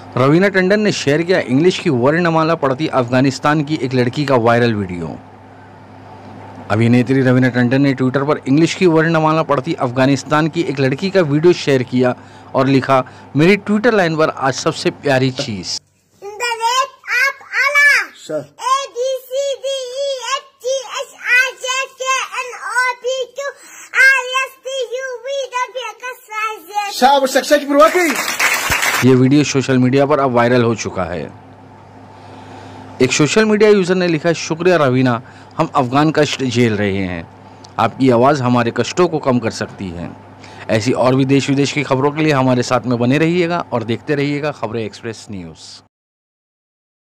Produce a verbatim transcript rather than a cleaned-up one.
रवीना टंडन ने शेयर किया इंग्लिश की वर्णमाला पढ़ती अफगानिस्तान की एक लड़की का वायरल वीडियो। अभिनेत्री रवीना टंडन ने ट्विटर पर इंग्लिश की वर्णमाला पढ़ती अफगानिस्तान की एक लड़की का वीडियो शेयर किया और लिखा, मेरी ट्विटर लाइन पर आज सबसे प्यारी चीज। ये वीडियो सोशल मीडिया पर अब वायरल हो चुका है। एक सोशल मीडिया यूजर ने लिखा, शुक्रिया रवीना, हम अफगान कष्ट झेल रहे हैं। आपकी आवाज़ हमारे कष्टों को कम कर सकती है। ऐसी और भी देश विदेश की खबरों के लिए हमारे साथ में बने रहिएगा और देखते रहिएगा खबरें एक्सप्रेस न्यूज़।